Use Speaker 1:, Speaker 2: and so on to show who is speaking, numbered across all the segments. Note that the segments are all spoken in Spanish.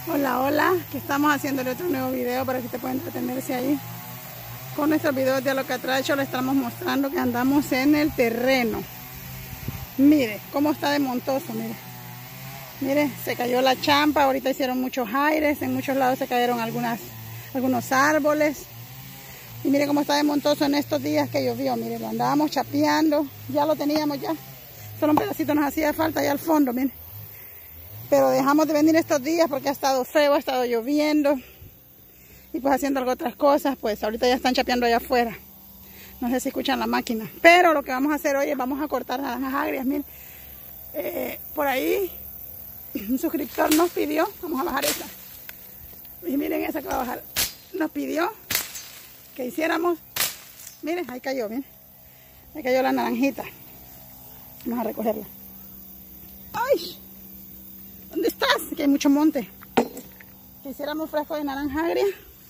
Speaker 1: Hola, hola, que estamos haciéndole otro nuevo video para que usted pueda entretenerse ahí. Con nuestros videos de Alocatracho le estamos mostrando que andamos en el terreno. Mire cómo está de montoso, mire. Mire, se cayó la champa, ahorita hicieron muchos aires, en muchos lados se cayeron algunos árboles. Y mire cómo está de montoso en estos días que llovió, mire, lo andábamos chapeando, ya lo teníamos ya. Solo un pedacito nos hacía falta allá al fondo, mire. Pero dejamos de venir estos días porque ha estado feo, ha estado lloviendo. Y pues haciendo otras cosas, pues ahorita ya están chapeando allá afuera. No sé si escuchan la máquina. Pero lo que vamos a hacer hoy es vamos a cortar naranjas agrias, miren. Por ahí un suscriptor nos pidió, vamos a bajar esa. Y miren esa que va a bajar. Nos pidió que hiciéramos, miren, ahí cayó, miren. Ahí cayó la naranjita. Vamos a recogerla. ¡Ay! ¿Dónde estás? Aquí hay mucho monte. Que hiciéramos fresco de naranja agria.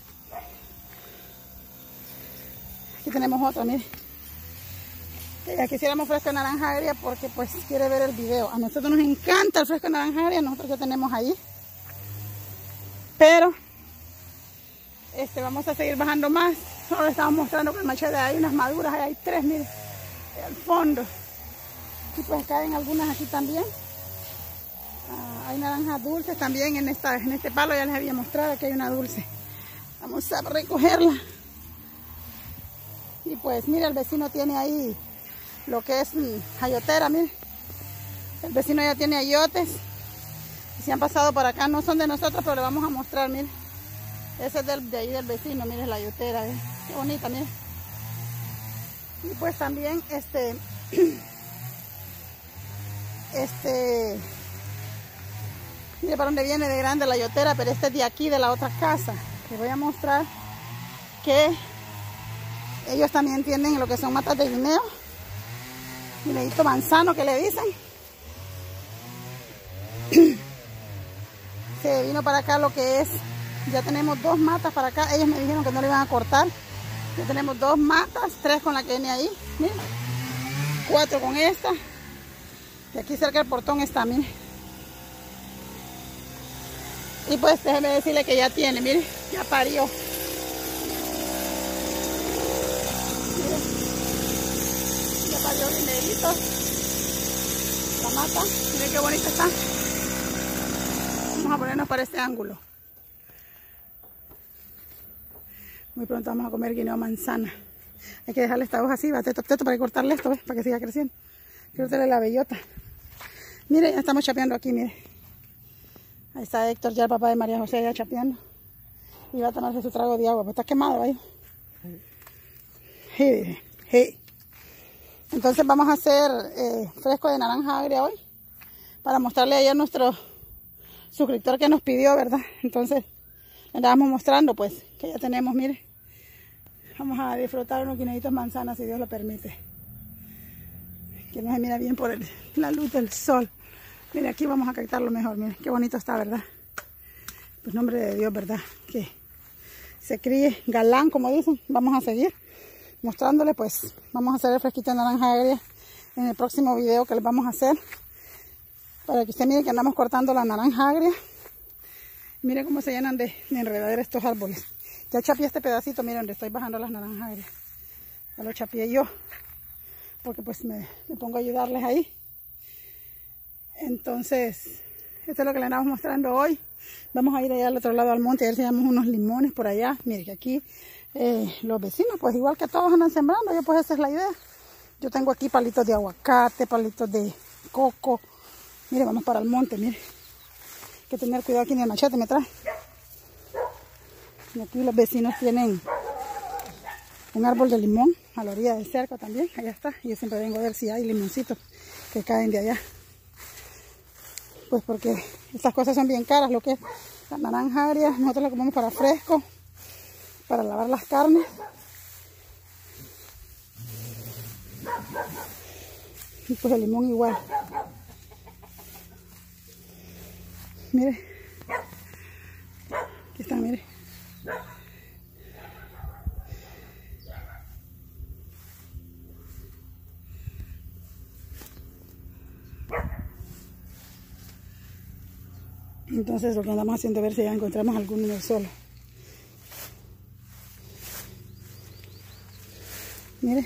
Speaker 1: Aquí tenemos otra, mire. Que hiciéramos fresco de naranja agria porque pues quiere ver el video. A nosotros nos encanta el fresco de naranja agria. Nosotros ya tenemos ahí. Pero vamos a seguir bajando más. Solo les estamos mostrando con el machete. Hay unas maduras, hay tres, mire. Al fondo. Y pues caen algunas aquí también. Hay naranjas dulces también en este palo, ya les había mostrado que hay una dulce. Vamos a recogerla. Y pues mira, el vecino tiene ahí lo que es ayotera, mire. El vecino ya tiene ayotes. Y si han pasado por acá, no son de nosotros, pero le vamos a mostrar, mire. Ese es de ahí del vecino, mire la ayotera, qué bonita, mire. Y pues también mire para dónde viene de grande la ayotera, pero este es de aquí, de la otra casa. Les voy a mostrar que ellos también tienen lo que son matas de guineo. Guineíto manzano que le dicen. Se vino para acá lo que es, ya tenemos dos matas para acá. Ellos me dijeron que no le iban a cortar. Ya tenemos dos matas, tres con la que viene ahí. Miren, cuatro con esta. Y aquí cerca del portón está, miren. Y pues déjeme decirle que ya tiene, mire, ya parió. Mire, ya parió guineíto. La mata, mire qué bonita está. Vamos a ponernos para este ángulo. Muy pronto vamos a comer guineo manzana. Hay que dejarle esta hoja así, va teto para cortarle esto, ¿ves? Para que siga creciendo. Quiero darle la bellota. Mire, ya estamos chapeando aquí, mire. Ahí está Héctor, ya el papá de María José, ya chapeando. Y va a tomarse su trago de agua, pues está quemado ahí. Sí. Entonces vamos a hacer fresco de naranja agria hoy. Para mostrarle ayer a nuestro suscriptor que nos pidió, ¿verdad? Entonces le andábamos mostrando pues que ya tenemos, mire. Vamos a disfrutar unos guineitos manzanas si Dios lo permite. Que no se mira bien por la luz del sol. Mire, aquí vamos a captarlo mejor, mire, qué bonito está, ¿verdad? Pues nombre de Dios, ¿verdad? Que se críe galán, como dicen. Vamos a seguir mostrándole, pues, vamos a hacer el fresquito de naranja agria en el próximo video que les vamos a hacer. Para que usted mire que andamos cortando la naranja agria. Mire cómo se llenan de enredadera estos árboles. Ya chapié este pedacito, miren, donde estoy bajando las naranjas agrias. Ya lo chapié yo, porque pues me pongo a ayudarles ahí. Entonces, esto es lo que le andamos mostrando hoy. Vamos a ir allá al otro lado al monte a ver si hallamos unos limones por allá. Mire que aquí los vecinos, pues igual que todos andan sembrando, yo pues esa es la idea. Yo tengo aquí palitos de aguacate, palitos de coco. Mire, vamos para el monte, mire. Hay que tener cuidado aquí en el machete, me trae. Y aquí los vecinos tienen un árbol de limón a la orilla del cerco también. Allá está. Y yo siempre vengo a ver si hay limoncitos que caen de allá. Pues porque estas cosas son bien caras, lo que es la naranja agria, nosotros la comemos para fresco, para lavar las carnes. Y pues el limón igual. Mire, aquí están, mire. Entonces lo que andamos haciendo es ver si ya encontramos alguno en el suelo. Mire.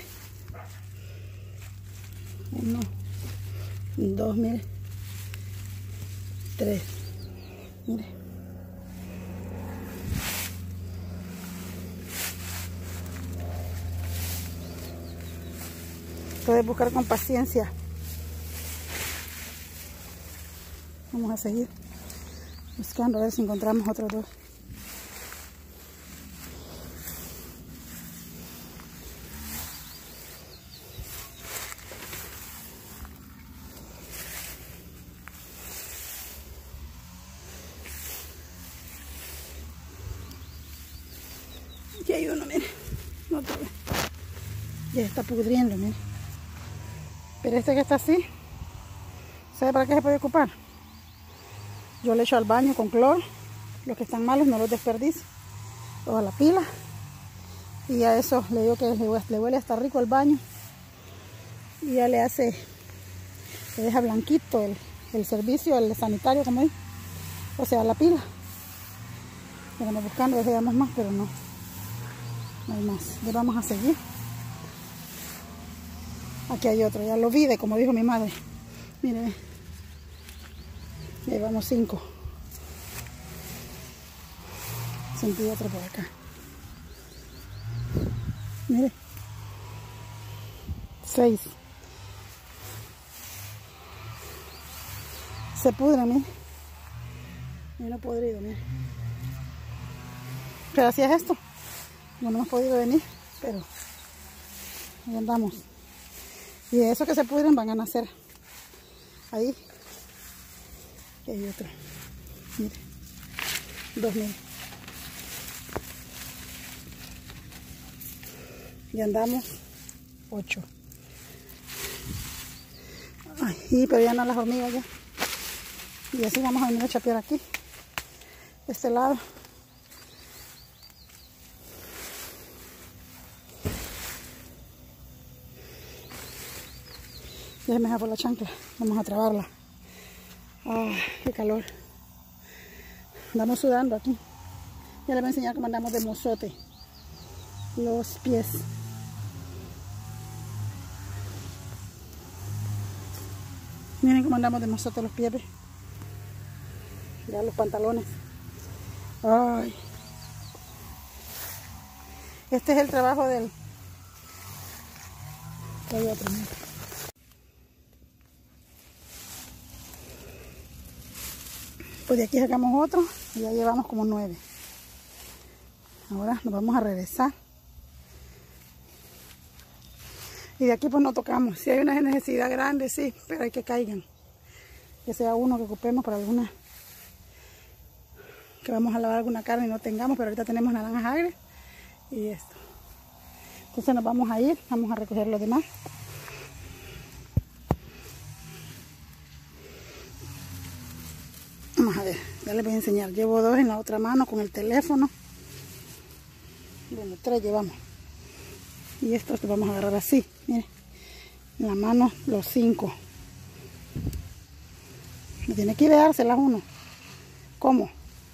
Speaker 1: 1, 2, mire. 3. Mire. Puedes buscar con paciencia. Vamos a seguir buscando a ver si encontramos otros dos. Aquí hay uno, mire. Otra vez. Ya está pudriendo, mire. Pero este que está así, ¿sabe para qué se puede ocupar? Yo le echo al baño con cloro. Los que están malos no los desperdicio. O a la pila. Y a eso le digo que le huele hasta rico el baño. Y ya le deja blanquito el servicio, el sanitario, como dice. O sea, la pila. Estamos buscando, veamos más, pero no hay más. Ya vamos a seguir. Aquí hay otro, ya lo vi, como dijo mi madre. Mire, llevamos 5. Sentí otro por acá. Mire, 6. Se pudre, mire. Mira podrido, mire. Pero así es esto. No hemos podido venir, pero ahí andamos. Y de eso que se pudren van a nacer. Ahí. Y hay otro. Mire. 2, mire. Y andamos 8. Ay, pero ya no las hormigas ya. Y así vamos a venir a chapear aquí. De este lado. Ya me da por la chancla. Vamos a trabarla. Ah, qué calor. Andamos sudando aquí. Ya les voy a enseñar cómo andamos de mozote. Los pies. Miren cómo andamos de mozote los pies. Ya los pantalones. Ay. Este es el trabajo del... Hay otro, mira. Pues de aquí sacamos otro y ya llevamos como 9. Ahora nos vamos a regresar. Y de aquí pues no tocamos. Si hay una necesidad grande, sí, pero hay que caigan. Que sea uno que ocupemos para alguna... Que vamos a lavar alguna carne y no tengamos, pero ahorita tenemos naranjas agrias y esto. Entonces nos vamos a ir, vamos a recoger los demás. Vamos a ver, ya les voy a enseñar. Llevo 2 en la otra mano con el teléfono. Bueno, 3 llevamos. Y estos los vamos a agarrar así, miren. En la mano los 5. Me tiene que ideárselas uno. ¿Cómo?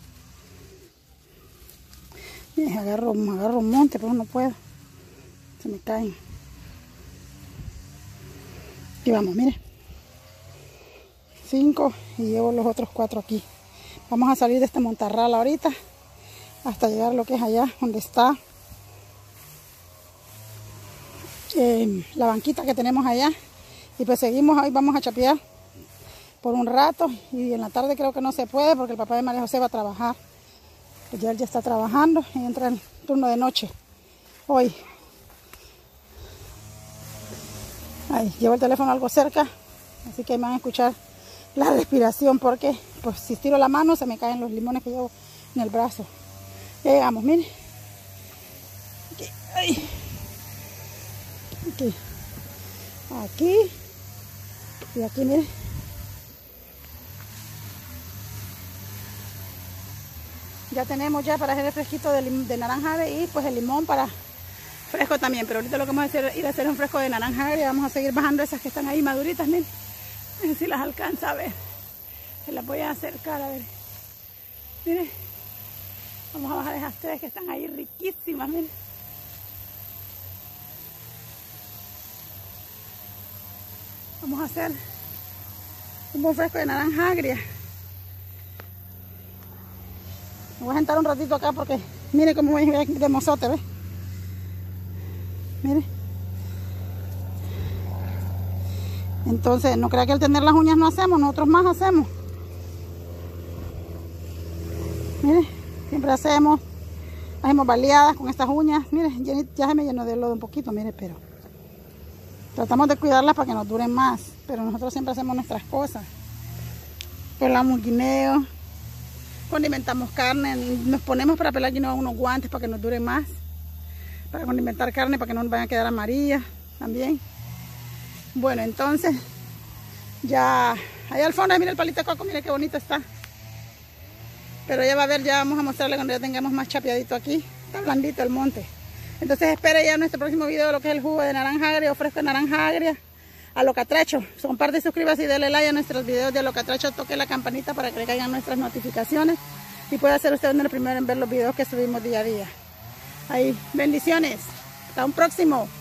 Speaker 1: Miren, agarro un monte, pero no puedo. Se me caen. Y vamos, miren. 5 y llevo los otros 4 aquí. Vamos a salir de este montarral ahorita hasta llegar a lo que es allá donde está la banquita que tenemos allá. Y pues seguimos, hoy vamos a chapear por un rato y en la tarde creo que no se puede porque el papá de María José va a trabajar. Pues ya él ya está trabajando y entra el turno de noche hoy. Ay, llevo el teléfono algo cerca, así que me van a escuchar la respiración porque pues si estiro la mano se me caen los limones que llevo en el brazo. Ya llegamos, miren. Aquí, ay. Aquí y aquí, miren. Ya tenemos ya para hacer el fresquito de naranja y pues el limón para fresco también, pero ahorita lo que vamos a hacer es ir a hacer un fresco de naranja y vamos a seguir bajando esas que están ahí maduritas, miren. A ver si las alcanza a ver. Se las voy a acercar a ver. Miren, vamos a bajar esas 3 que están ahí riquísimas, miren. Vamos a hacer un buen fresco de naranja agria. Me voy a sentar un ratito acá porque mire cómo voy de mozote, ¿ves? Mire. Entonces, no crea que al tener las uñas no hacemos, nosotros más hacemos. Mire, siempre hacemos baleadas con estas uñas. Mire, ya se me llenó de lodo un poquito, mire, pero tratamos de cuidarlas para que nos duren más. Pero nosotros siempre hacemos nuestras cosas. Pelamos guineo, condimentamos carne, nos ponemos para pelar guineo unos guantes para que nos dure más. Para condimentar carne, para que no nos vayan a quedar amarillas también. Bueno, entonces, ya, allá al fondo, mire el palito de coco, mire qué bonito está. Pero ya va a ver, ya vamos a mostrarle cuando ya tengamos más chapeadito aquí. Está blandito el monte. Entonces espere ya nuestro próximo video lo que es el jugo de naranja agria o fresco de naranja agria a lo catracho. Comparte, suscríbase y dale like a nuestros videos de lo catracho. Toque la campanita para que le caigan nuestras notificaciones. Y pueda ser usted uno de los primeros en ver los videos que subimos día a día. Ahí, bendiciones. Hasta un próximo.